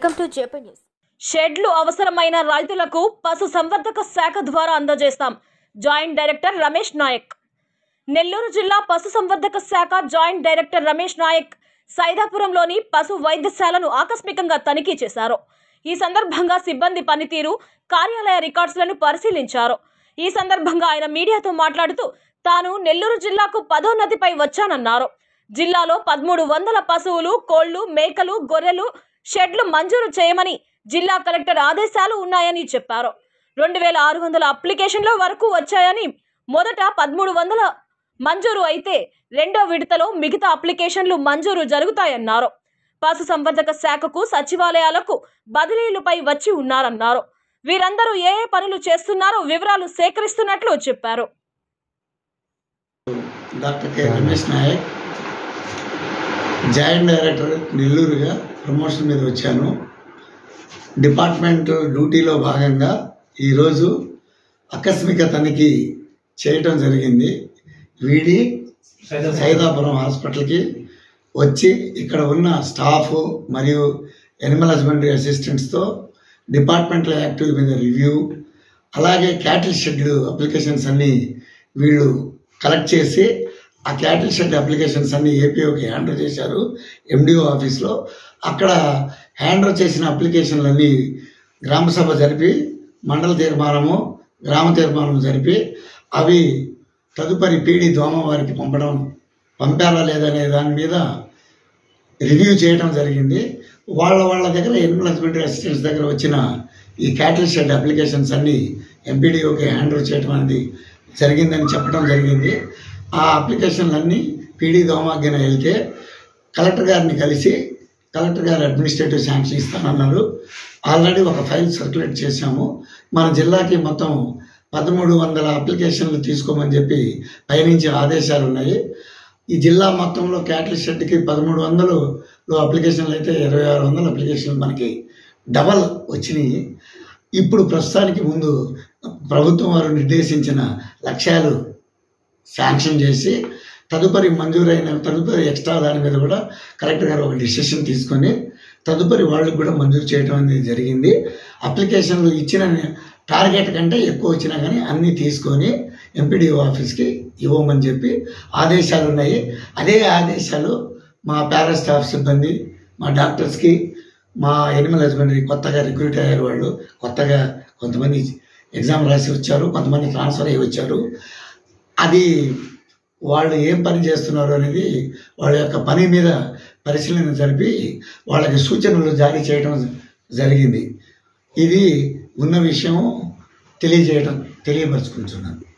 Welcome to JP news. షెడ్లు అవసరమైన రైతులకు పశు సంవర్ధక శాఖ ద్వారా అందజేస్తాం. Joint director Ramesh Naik. నెల్లూరు జిల్లా పశు సంవర్ధక శాఖ జాయింట్ డైరెక్టర్ రమేష్ నాయక్ సైదాపురంలోని పశు వైద్యశాలను ఆకస్మికంగా తనిఖీ చేశారు. ఈ సందర్భంగా సిబ్బంది పనితీరు, కార్యాలయ రికార్డ్స్లను పరిశీలించారు. ఈ సందర్భంగా ఆయన మీడియాతో మాట్లాడుతూ తాను నెల్లూరు జిల్లాకు పదోన్నతిపై వచ్చానన్నారు. జిల్లాలో 1300 పశువులు, కోళ్లు, మేకలు, గొర్రెలు షెడ్లు మంజూరు చేయమని జిల్లా కలెక్టర్ ఆదేశాలు ఉన్నాయని చెప్పారు. 2600 అప్లికేషన్ల వరకు వచ్చాయని, మొదట 1300 మంజూరు అయితే రెండో విడతలో మిగతా అప్లికేషన్లు మంజూరు జరుగుతాయన్నారు. పశు సంవర్ధక శాఖకు సచివాలయాలకు బదిలీలపై వచ్చి ఉన్నారన్నారు. వీరందరూ ఏ పనులు చేస్తున్నారో వివరాలు సేకరిస్తున్నట్లు చెప్పారు. Doctor K Ramesh Naik, joint director నెల్లూరుగా ప్రమోషన్ మీద వచ్చాను. డిపార్ట్మెంట్ డ్యూటీలో భాగంగా ఈరోజు ఆకస్మిక తనిఖీ చేయటం జరిగింది. వీడి సైదాపురం హాస్పిటల్కి వచ్చి ఇక్కడ ఉన్న స్టాఫ్ మరియు ఎనిమల్ హస్బెండరీ అసిస్టెంట్స్తో డిపార్ట్మెంటల్ యాక్టివిటీ మీద రివ్యూ, అలాగే క్యాటిల్ షెడ్లు అప్లికేషన్స్ అన్నీ వీళ్ళు కలెక్ట్ చేసి ఆ క్యాటిల్ షెడ్ అప్లికేషన్స్ అన్నీ ఏపీఓకి హ్యాండ్ ఓవర్ చేశారు ఎండిఓ ఆఫీస్లో. అక్కడ హ్యాండ్ ఓవర్ చేసిన అప్లికేషన్లన్నీ గ్రామసభ జరిపి మండల తీర్మానము, గ్రామ తీర్మానం జరిపి అవి తదుపరి పీడి దోమ వారికి పంపారా లేదనే దాని మీద రివ్యూ చేయడం జరిగింది. వాళ్ళ దగ్గర ఎనిమల్ హస్బెండరీ అసిస్టెంట్స్ దగ్గర వచ్చిన ఈ క్యాటిల్ షెడ్ అప్లికేషన్స్ అన్నీ ఎంపీడీఓకి హ్యాండ్ ఓవర్ చేయడం అనేది జరిగిందని చెప్పడం జరిగింది. ఆ అప్లికేషన్లన్నీ పీడీ దోమాగ్గిన వెళ్తే కలెక్టర్ గారిని కలిసి కలెక్టర్ గారు అడ్మినిస్ట్రేటివ్ శాంక్షన్ ఇస్తానన్నారు. ఆల్రెడీ ఒక ఫైల్ సర్క్యులేట్ చేశాము. మన జిల్లాకి మొత్తం 1300 అప్లికేషన్లు తీసుకోమని చెప్పి పైనుంచి ఆదేశాలు ఉన్నాయి. ఈ జిల్లా మొత్తంలో క్యాటిల్ షెడ్కి 1300 అప్లికేషన్లు అయితే 2600 అప్లికేషన్లు మనకి డబల్ వచ్చినాయి. ఇప్పుడు ప్రస్తుతానికి ముందు ప్రభుత్వం వారు నిర్దేశించిన లక్ష్యాలు శాంక్షన్ చేసి తదుపరి తదుపరి ఎక్స్ట్రా దాని మీద కూడా కలెక్టర్ గారు ఒక డిసిషన్ తీసుకొని తదుపరి వాళ్ళకి కూడా మంజూరు చేయడం అనేది జరిగింది. అప్లికేషన్లు ఇచ్చిన టార్గెట్ కంటే ఎక్కువ వచ్చినా కానీ అన్నీ తీసుకొని ఎంపీడీఓ ఆఫీస్కి ఇవ్వమని చెప్పి ఆదేశాలు ఉన్నాయి. అదే ఆదేశాలు మా పారా స్టాఫ్ సిబ్బంది, మా డాక్టర్స్కి, మా ఎనిమల్ హస్బెండరీ కొత్తగా రిక్రూట్ అయ్యారు. వాళ్ళు కొత్తగా కొంతమంది ఎగ్జామ్ రాసి వచ్చారు, కొంతమంది ట్రాన్స్ఫర్ అయ్యి వచ్చారు. అది వాళ్ళు ఏం పని చేస్తున్నారు అనేది వాళ్ళ యొక్క పని మీద పరిశీలన జరిపి వాళ్ళకి సూచనలు జారీ చేయడం జరిగింది. ఇది ఉన్న విషయం తెలియపరుచుకుంటున్నాను.